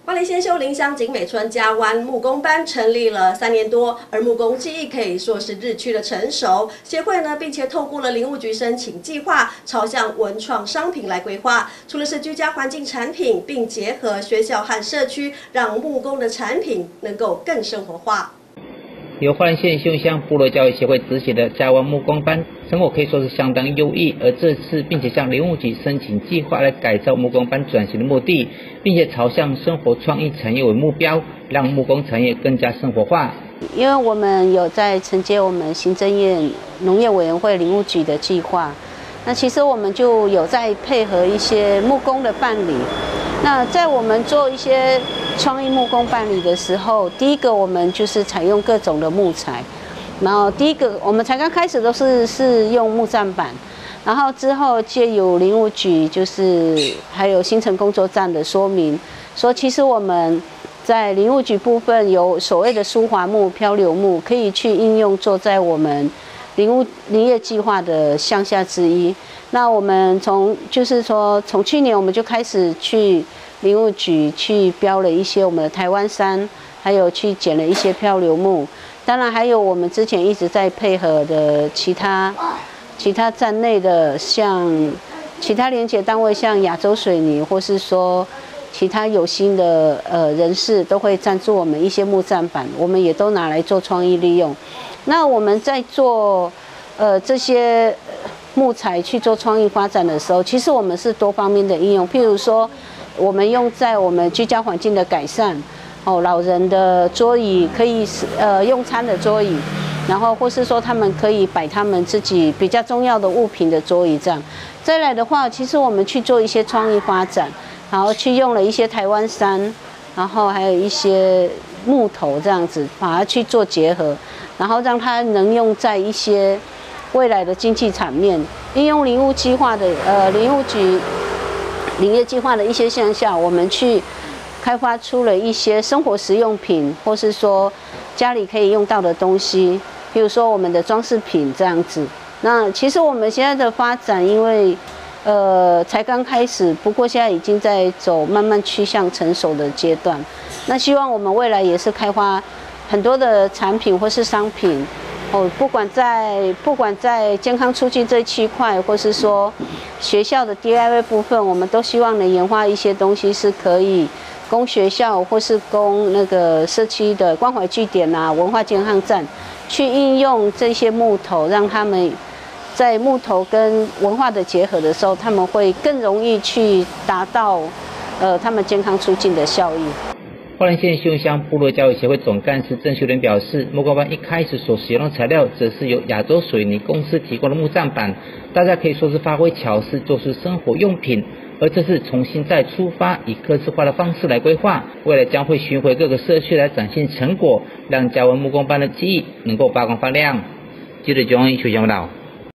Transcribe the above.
花莲县秀林乡景美村嘉湾木工班成立了3年多，而木工技艺可以说是日趋的成熟。协会呢，并且透过了林务局申请计划，朝向文创商品来规划。除了是居家环境产品，并结合学校和社区，让木工的产品能够更生活化。 由花莲县秀林乡部落教育协会执行的嘉湾木工班，成果可以说是相当优异。而这次并且向林务局申请计划来改造木工班转型的目的，并且朝向生活创意产业为目标，让木工产业更加生活化。 因为我们有在承接我们行政院农业委员会林务局的计划，那其实我们就有在配合一些木工的办理。那在我们做一些创意木工办理的时候，第一个我们就是采用各种的木材，然后第一个我们才刚开始都是用木栈板，然后之后借由林务局就是还有新城工作站的说明，说其实我们在林务局部分有所谓的疏滑木、漂流木，可以去应用做在我们林业计划的项下之一。那我们从去年我们就开始去林务局去标了一些我们的台湾杉，还有去捡了一些漂流木。当然还有我们之前一直在配合的其他站内的像其他连结单位，像亚洲水泥，或是说其他有心的人士都会赞助我们一些木栈板，我们也都拿来做创意利用。那我们在做这些木材去做创意发展的时候，其实我们是多方面的应用，譬如说我们用在我们居家环境的改善，老人的桌椅可以用餐的桌椅，然后或是说他们可以摆他们自己比较重要的物品的桌椅这样。再来的话，其实我们去做一些创意发展，然后去用了一些台湾杉，然后还有一些木头这样子，把它去做结合，然后让它能用在一些未来的经济产面，应用林务计划的林务局林业计划的一些项下，我们去开发出了一些生活实用品，或是说家里可以用到的东西，比如说我们的装饰品这样子。那其实我们现在的发展，因为才刚开始，不过现在已经在走慢慢趋向成熟的阶段。那希望我们未来也是开发很多的产品或是商品。不管在健康促进这一区块，或是说学校的 DIY 部分，我们都希望能研发一些东西，是可以供学校或是供那个社区的关怀据点啊、文化健康站去应用这些木头，让他们在木头跟文化的结合的时候，他们会更容易去达到他们健康促进的效益。 花莲县秀林乡部落教育协会总干事郑秀莲表示，木工班一开始所使用的材料则是由亚洲水泥公司提供的木栈板，大家可以说是发挥巧思，做出生活用品。而这次重新再出发，以客制化的方式来规划，未来将会巡回各个社区来展现成果，让嘉湾木工班的技艺能够发光发亮。记者钟一秀报道。